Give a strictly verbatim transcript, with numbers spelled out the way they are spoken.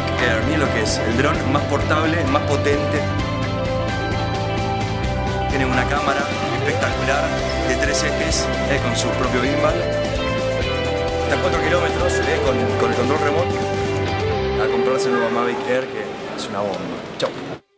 Mavic Air. Miren lo que es, el dron más portable, más potente. Tiene una cámara espectacular de tres ejes eh, con su propio gimbal. Hasta cuatro kilómetros eh, con, con el control remoto. A comprarse el nuevo Mavic Air, que es una bomba. Chau.